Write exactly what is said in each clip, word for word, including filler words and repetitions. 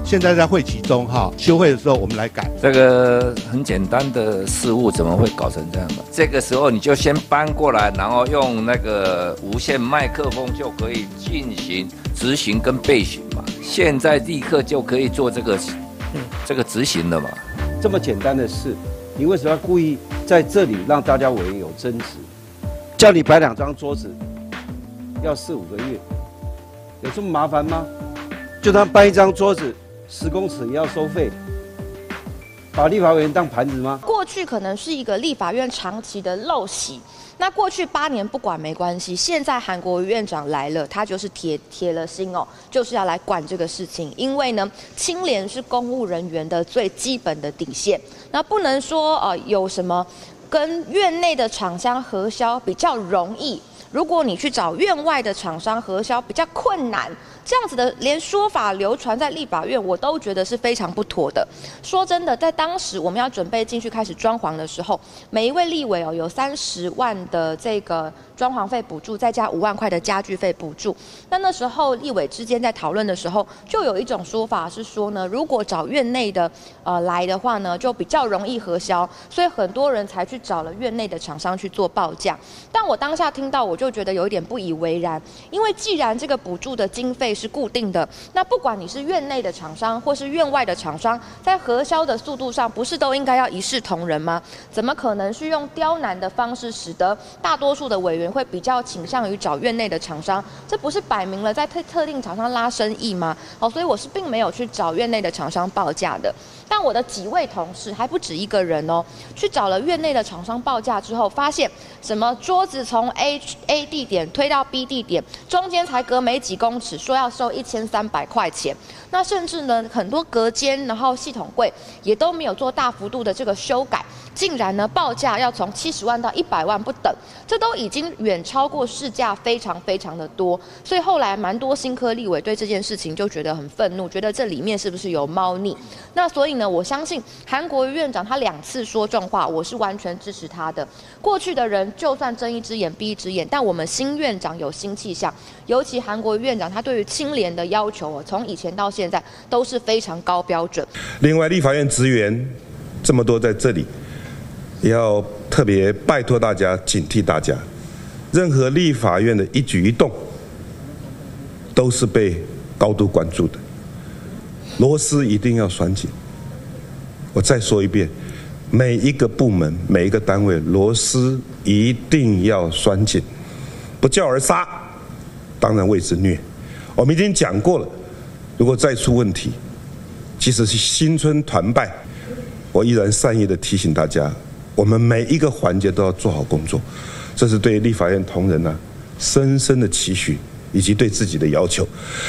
现在在会期中哈，休会的时候我们来改。 这个很简单的事物怎么会搞成这样的？这个时候你就先搬过来，然后用那个无线麦克风就可以进行执行跟备询嘛。现在立刻就可以做这个这个执行了嘛。 这么简单的事，你为什么要故意在这里让大家委员有争执？叫你摆两张桌子，要四五个月，有这么麻烦吗？就当搬一张桌子，十公尺也要收费，把立法委员当盘子吗？ 过去可能是一个立法院长期的陋习。那过去八年不管没关系，现在韩国瑜院长来了，他就是铁铁了心哦，就是要来管这个事情。因为呢，清廉是公务人员的最基本的底线，那不能说呃有什么跟院内的厂商核销比较容易，如果你去找院外的厂商核销比较困难。这样子的连说法流传在立法院，我都觉得是非常不妥的。说真的，在当时我们要准备进去开始装潢的时候，每一位立委哦有三十万的这个装潢费补助，再加五万块的家具费补助。那那时候立委之间在讨论的时候，就有一种说法是说呢，如果找院内的呃来的话呢，就比较容易核销，所以很多人才去找了院内的厂商去做报价。但我当下听到，我就觉得有一点不以为然，因为既然这个补助的经费是固定的，那不管你是院内的厂商或是院外的厂商，在核销的速度上，不是都应该要一视同仁吗？怎么可能是用刁难的方式，使得大多数的委员会比较倾向于找院内的厂商？这不是摆明了在特特定厂商拉生意吗？好，所以我是并没有去找院内的厂商报价的。但我的几位同事还不止一个人哦，去找了院内的厂商报价之后，发现什么桌子从 A A 地点推到 B 地点，中间才隔没几公尺，说要收一千三百块钱。那甚至呢，很多隔间，然后系统柜也都没有做大幅度的这个修改，竟然呢报价要从七十万到一百万不等，这都已经远超过市价非常非常的多。所以后来蛮多新科立委对这件事情就觉得很愤怒，觉得这里面是不是有猫腻？那所以呢，我相信韩国瑜院长他两次说重话，我是完全支持他的。过去的人就算睁一只眼闭一只眼，但我们新院长有新气象，尤其韩国瑜院长他对于清廉的要求哦，从以前到现在都是非常高标准。 另外，立法院职员这么多在这里，也要特别拜托大家警惕大家，任何立法院的一举一动都是被高度关注的，螺丝一定要拴紧。我再说一遍，每一个部门、每一个单位螺丝一定要拴紧，不教而杀，当然谓之虐。我们已经讲过了，如果再出问题，即使是新春团拜，我依然善意的提醒大家，我们每一个环节都要做好工作，这是对立法院同仁呢、啊、深深的期许，以及对自己的要求。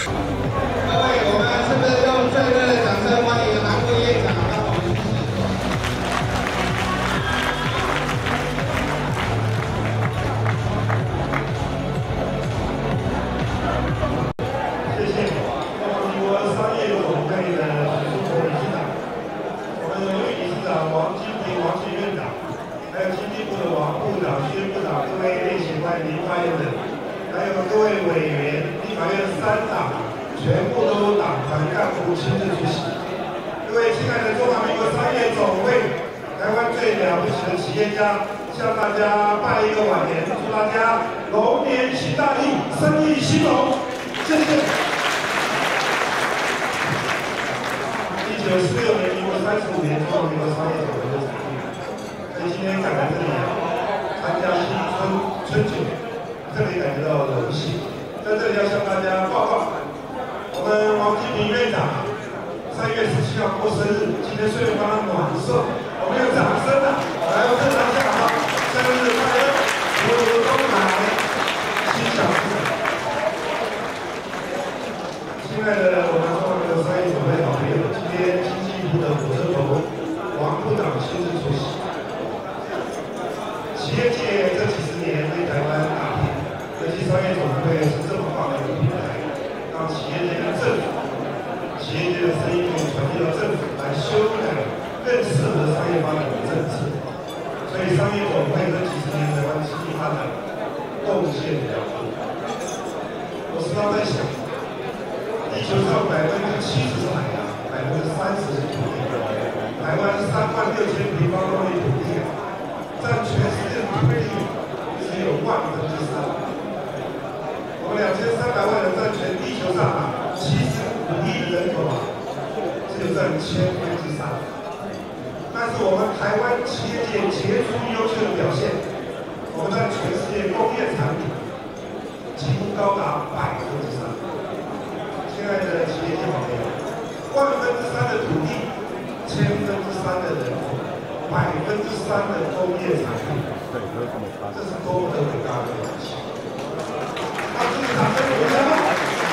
还有各位委员、立法院三党，全部都党团干部亲自出席。各位亲爱的中华民国商业总会，台湾最了不起的企业家，向大家拜一个晚年，祝大家龙年行大运，生意兴隆。谢谢。一九四六年，民国三十五年，中华民国商业总会就成立了。所以今天赶来这里参加新春春酒。特别感觉到荣幸，在这里要向大家报告，我们王金平院长三月十七号过生日，今天顺便帮他暖寿，我们有掌声啊！来，我正常下好，生日快乐，福如东海，心想事成。亲爱的我们中华民国商业总会好朋友，今天经济部的火车头王部长亲自出席。企业界这几十年为台湾打拼。尤其商业总会是这么棒的一个平台，让企业界跟政府、企业界的声音可以传递到政府，来修改更适合商业发展的政策。所以商业总会这几十年台湾经济发展贡献了得。我时常在想，地球上百分之七十是海洋，百百分之三十的土地，台湾三万六千平方公里土地，占全世界土地只有万分之三。我们两千三百万人占全地球上啊七十五亿人口啊，只有占千分之三。但是我们台湾企业界杰出优秀的表现，我们在全世界工业产品几乎高达百分之三。亲爱的企业界朋友，万分之三的土地，千分之三的人口，百分之三的工业产品，这是多么的伟大的东西！那这是掌声鼓励吗？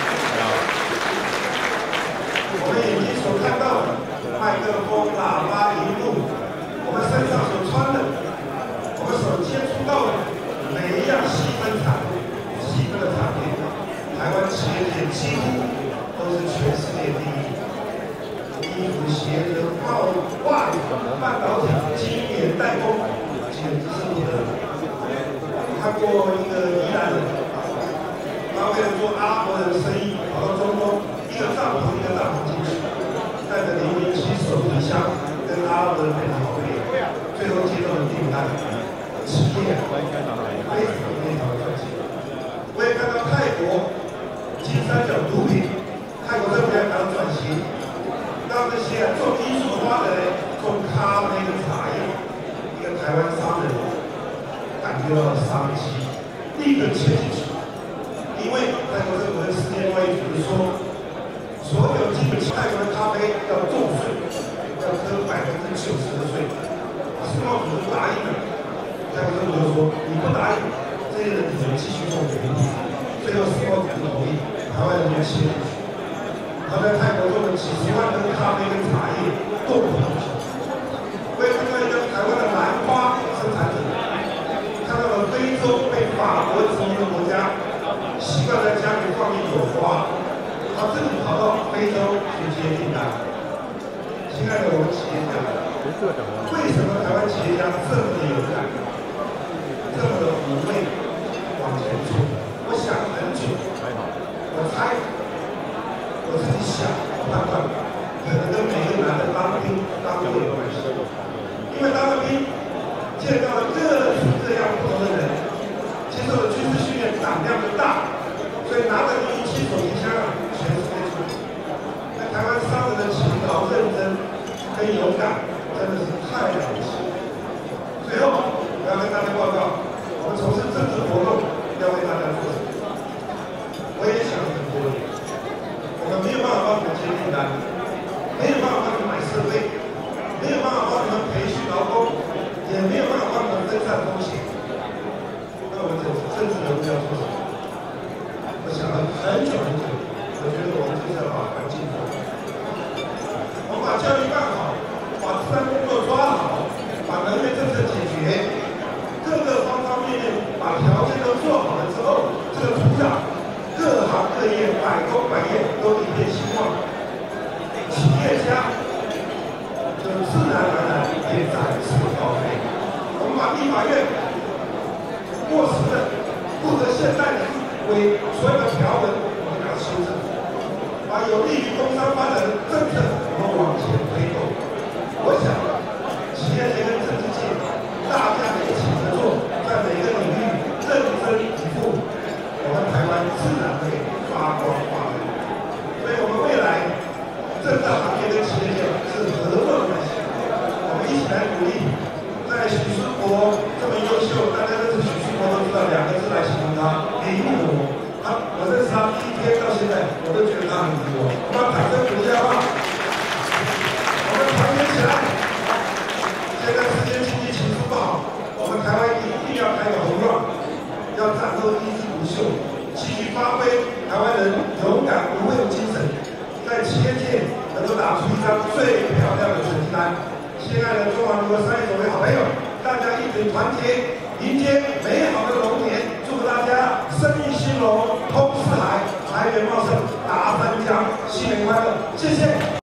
我们眼睛所看到的麦克风、喇叭、荧幕，我们身上所穿的，我们所接触到的每一样细分产细分的产品，台湾企业界几乎都是全世界第一。衣服、鞋子、帽、袜子、半导体、晶圆代工，简直是不得了。看过一个宜兰人，他为了做阿拉伯人的生意，跑到中东，一个帐篷一个帐篷进去，带着零零七手提箱跟阿拉伯人配好配，最后接到了订单，企业非常非常的赚钱。我也看到泰国金三角毒品，泰国政府要搞转型。让这些种艺术花的人种咖啡跟茶叶，一个台湾商人感觉到商机，立刻切进去。因为泰国政府跟世界贸易组织说，所有进口泰国的咖啡要重税，要科百分之九十的税。世贸组织答应了，泰国政府就说你不答应，这些人只能继续种原地。最后世贸组织同意，台湾人就切进去。他在泰国种了几十万吨咖啡跟茶叶，供不应求。我也看到一个台湾的兰花生产者，看到了非洲被法国殖民的国家，习惯在家里放一朵花，他自己跑到非洲去接订单。亲爱的我们企业家，为什么台湾企业家这么的有感，这么的妩媚往前冲？我想很久，我猜。我自己想判断，可能跟每个男的当兵当过有关系。因为当了兵，见到了各式各样不同的人，接受了军事训练，胆量就大，所以拿着零零七手提箱啊，全世界出。那台湾商人的勤劳、认真跟勇敢，真的是太了不起。最后，我要跟大家报告，我们从事政治活动要为大家做什么？我也想了很多年。我们没有办法帮你们接订单，没有办法帮你们买设备，没有办法帮你们培训劳工，也没有办法帮你们分散风险。那我们这政治人物要做什么？我想了很久很久，我觉得我们就是要把环境做好，我们把教育办好，把自然工作抓好，把能源政策解决，各个方方面面把条件都做好了之后，这个土壤。各行各业百工百业都一片兴旺，企业家就自然而然也展翅高飞。我们把立法院过时的、不合现代的为所有的条文，我们给它修正，把有利于工商发展的政策，我们往前推动。我想，企业界跟政治界大家一起合作，在每个领域认真以赴。我们台湾自然会发光发热，所以我们未来政大行业跟企业界是合作关系。我们一起来努力，在许书博这么优秀，大家认识许书博都知道两个字来形容他，礼物我。他我认识他第一天到现在，我都觉得他很礼物。我们掌声鼓励好不好？我们团结起来。现在世界经济形势不好，我们台湾一定要开个红浪，要战斗意志。继续发挥台湾人勇敢无畏的精神，在企业界能够打出一张最漂亮的成绩单。亲爱的中华民国三十九位好朋友，大家一起团结，迎接美好的龙年。祝福大家生意兴隆，通四海，财源茂盛，达三江，新年快乐！谢谢。